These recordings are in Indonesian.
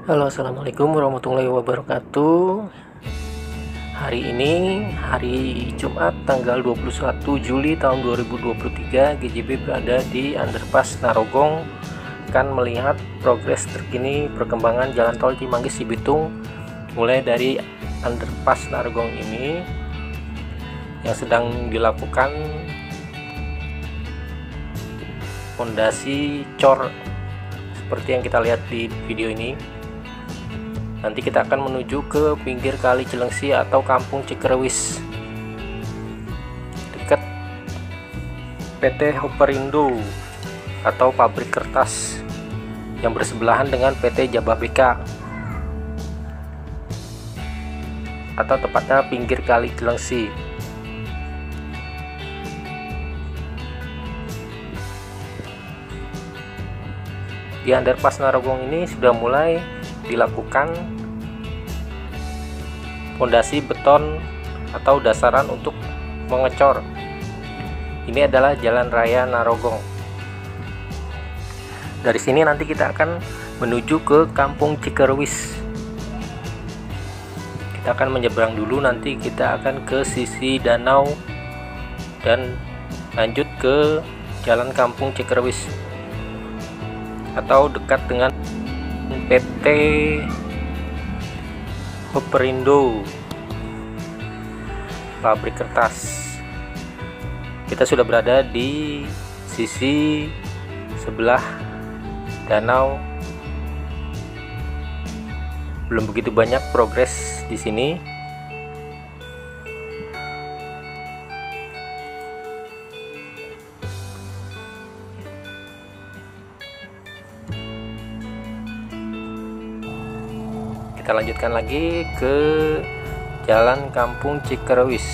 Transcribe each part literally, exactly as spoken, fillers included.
Halo, assalamualaikum warahmatullahi wabarakatuh. Hari ini hari Jumat tanggal dua puluh satu Juli tahun dua ribu dua puluh tiga. G J B berada di Underpass Narogong, akan melihat progres terkini perkembangan jalan tol Cimanggis Cibitung mulai dari Underpass Narogong ini yang sedang dilakukan fondasi cor seperti yang kita lihat di video ini. Nanti kita akan menuju ke pinggir Kali Cilengsi atau Kampung Cikerewis, dekat P T Hoperindo atau pabrik kertas yang bersebelahan dengan P T Jababeka, atau tepatnya pinggir Kali Cilengsi. Di Underpass Narogong ini sudah mulai dilakukan fondasi beton atau dasaran untuk mengecor. Ini adalah Jalan Raya Narogong. Dari sini nanti kita akan menuju ke Kampung Cikerewis. Kita akan menyeberang dulu, nanti kita akan ke sisi danau dan lanjut ke Jalan Kampung Cikerewis atau dekat dengan P T Hoperindo, pabrik kertas. Kita sudah berada di sisi sebelah danau. Belum begitu banyak progres di sini. Kita lanjutkan lagi ke Jalan Kampung Cikerewis.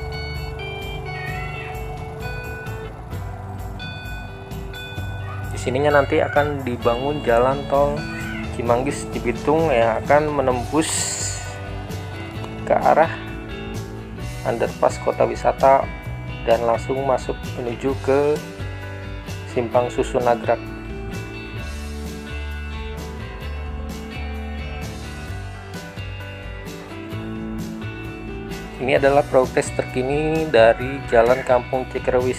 Di sininya nanti akan dibangun jalan tol Cimanggis Cibitung yang akan menembus ke arah Underpass Kota Wisata dan langsung masuk menuju ke Simpang Susun Nagrak. Ini adalah progres terkini dari Jalan Kampung Cikerewis.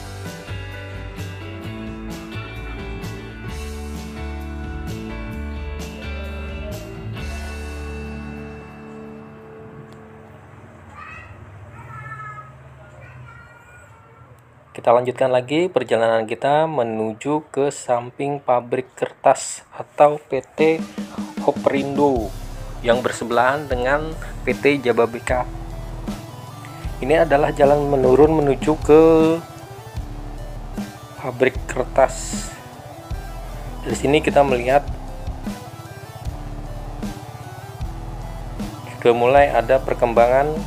Kita lanjutkan lagi perjalanan kita menuju ke samping pabrik kertas atau P T Hoperindo yang bersebelahan dengan P T Jababeka. Ini adalah jalan menurun menuju ke pabrik kertas. Dari sini kita melihat sudah mulai ada perkembangan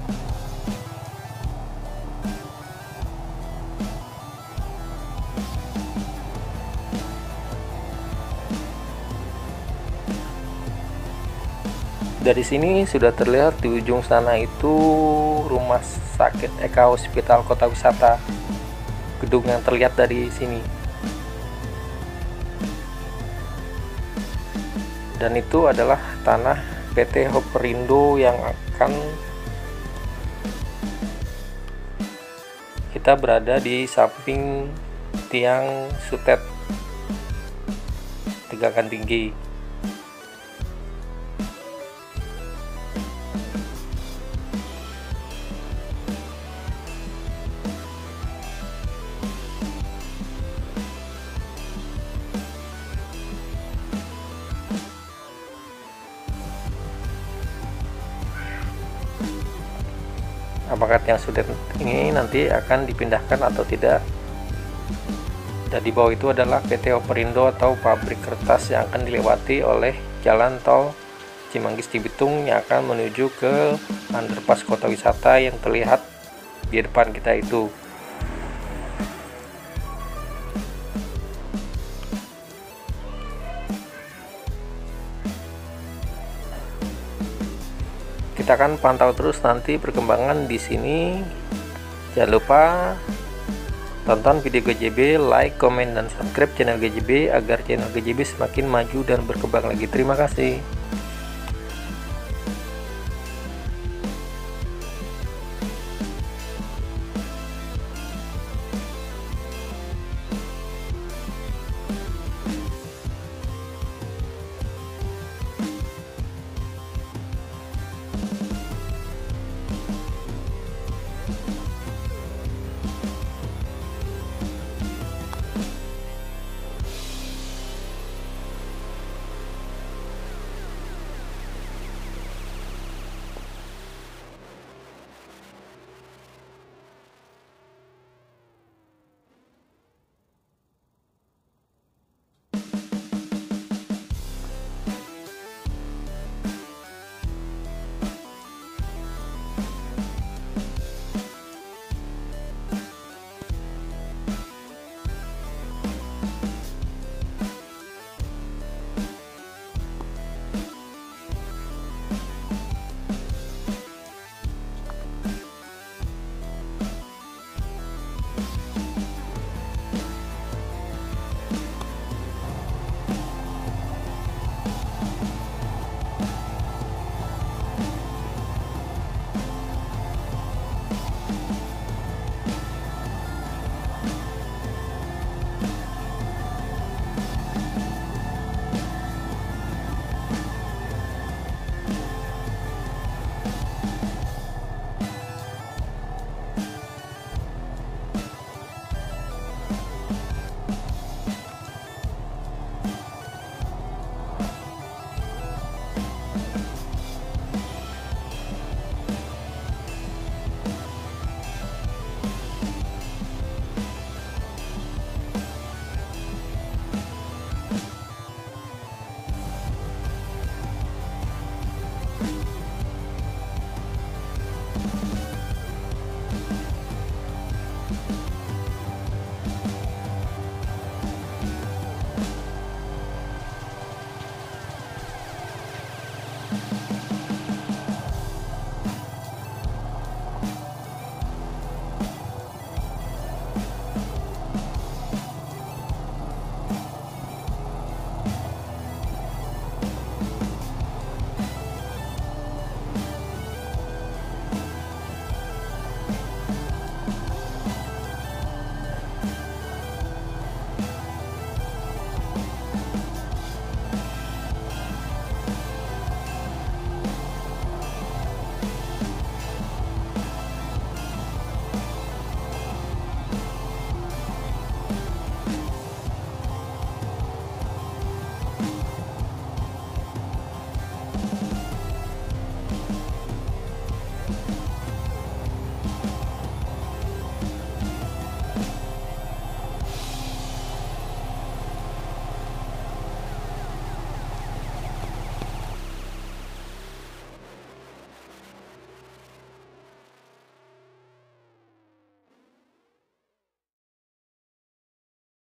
dari sini. Sudah terlihat di ujung sana itu Rumah Sakit Eka Hospital Kota Wisata, gedung yang terlihat dari sini. Dan itu adalah tanah P T Hoperindo yang akan kita berada di samping tiang sutet tegangan tinggi. Apakah tiang sutet ini nanti akan dipindahkan atau tidak? Dan di bawah itu adalah P T Hoperindo atau pabrik kertas yang akan dilewati oleh jalan tol Cimanggis Cibitung yang akan menuju ke Underpass Kota Wisata yang terlihat di depan kita itu. Kita akan pantau terus nanti perkembangan di sini. Jangan lupa Tonton video G J B, like, komen, dan subscribe channel G J B agar channel G J B semakin maju dan berkembang lagi. Terima kasih.